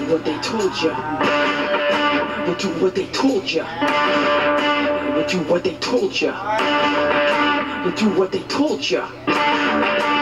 what they told ya. We'll do what they told ya. We'll do what they told ya. We'll do what they told ya.